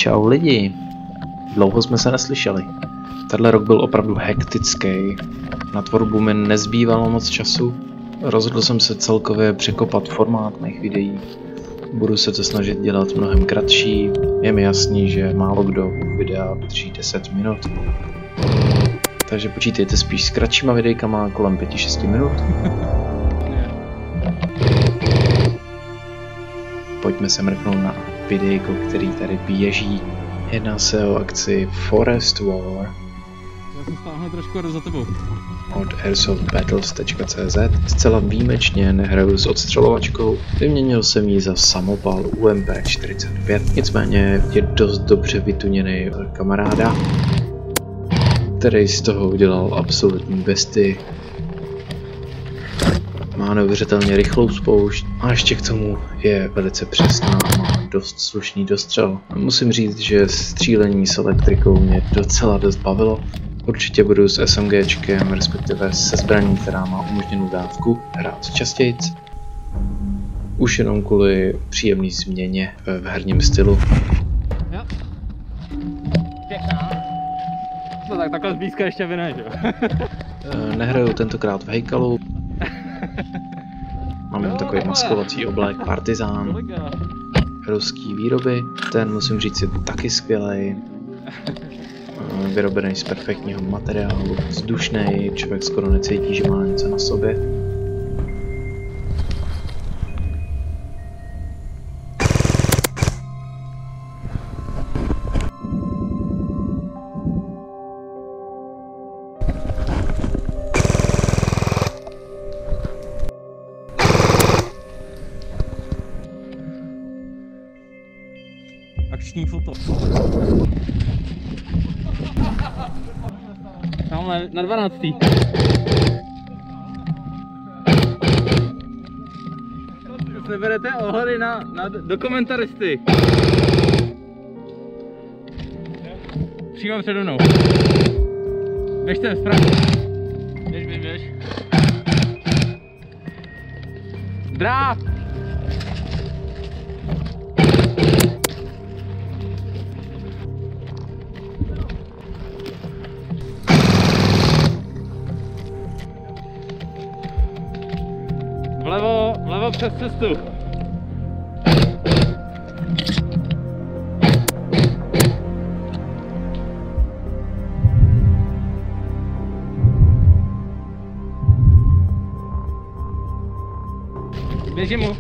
Čau lidi, dlouho jsme se neslyšeli. Tenhle rok byl opravdu hektický, na tvorbu mi nezbývalo moc času. Rozhodl jsem se celkově překopat formát mých videí. Budu se to snažit dělat mnohem kratší, je mi jasný, že málo kdo u videa vydrží 10 minut. Takže počítejte spíš s kratšíma videjkama kolem 5-6 minut. Pojďme se mrknout na videjko, který tady běží. Jedná se o akci Forest War. Já jsem stáhl trošku za tebou. Od airsoftbattles.cz. Zcela výjimečně nehraju s odstřelovačkou, vyměnil jsem ji za samopal UMP45. Nicméně je dost dobře vytuněný kamaráda, který z toho udělal absolutní bestii. Má neuvěřitelně rychlou spoušť a ještě k tomu je velice přesná a má dost slušný dostřel. Musím říct, že střílení s elektrikou mě docela dost bavilo. Určitě budu s SMGčkem, respektive se zbraní, která má umožněnou dávku, hrát častějc. Už jenom kvůli příjemné změně v herním stylu. Jo. Pěkná. No tak takhle zblízka ještě vy ne, že jo? Nehraju tentokrát v hejkalu. Mám jen takový maskovací oblek Partizán. Ruský výroby, ten musím říct je taky skvělej. Vyrobený z perfektního materiálu, vzdušnej, člověk skoro necítí, že má něco na sobě. Akční foto. Tamhle na 12. Neberete ohledy na dokumentaristy. Přímo přede mnou. Běžte, správně. Běž. Dráp! Vlevo přes cestu. Běžím mu.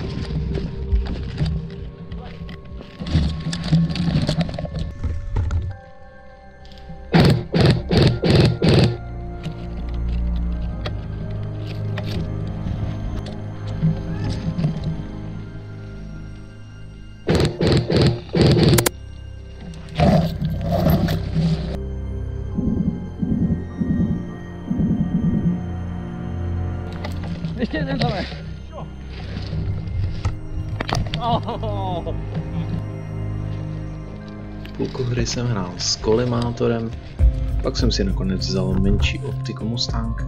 Ještě jeden zale. Oh. Půlku hry jsem hrál s kolimátorem, pak jsem si nakonec vzal menší optiku Mustang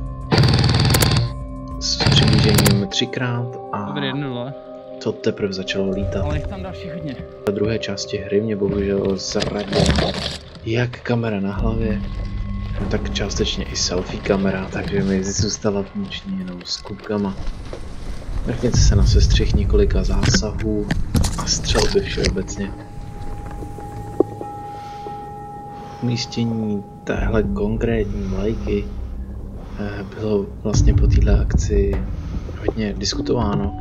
s přiblížením 3x a to teprve začalo lítat. Ale jich tam další hodně. V druhé části hry mě bohužel zradila jak kamera na hlavě, tak částečně i selfie kamera, takže mi zůstala funkční jenom s kubkama. Mrkněte se na sestřih několika zásahů a střelby všeobecně. Umístění téhle konkrétní vlajky bylo vlastně po této akci hodně diskutováno.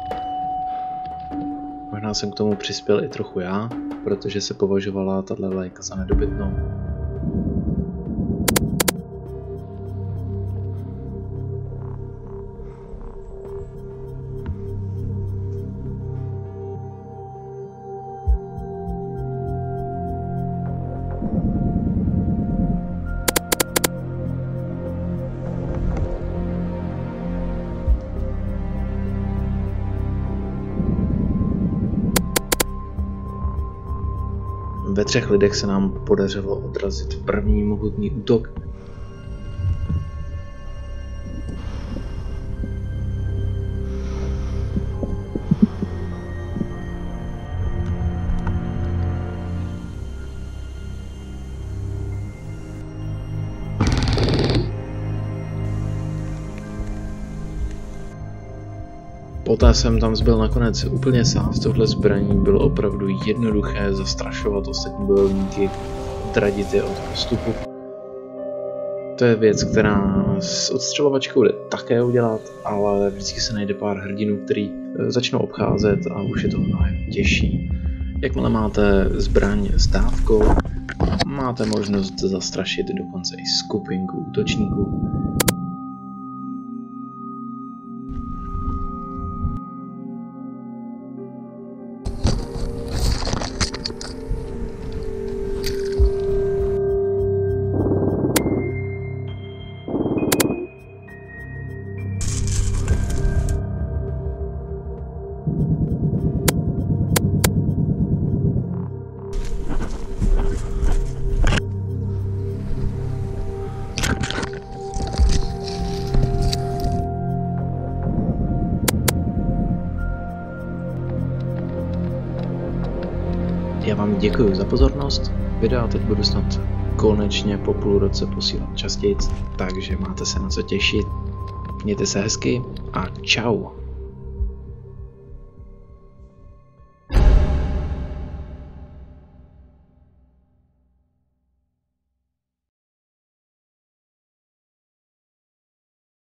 Možná jsem k tomu přispěl i trochu já, protože se považovala tato vlajka za nedobytnou. Ve 3 lidech se nám podařilo odrazit první mohutný útok. Poté jsem tam zbyl nakonec úplně sám s touhle zbraní, bylo opravdu jednoduché zastrašovat ostatní bojovníky, odradit je od postupu. To je věc, která s odstřelovačkou jde také udělat, ale vždycky se najde pár hrdinů, který začnou obcházet a už je to mnohem těžší. Jakmile máte zbraň s dávkou, máte možnost zastrašit dokonce i skupinku útočníků. Já vám děkuji za pozornost, videa teď budu snad konečně po půl roce posílat častěji, takže máte se na co těšit. Mějte se hezky a čau.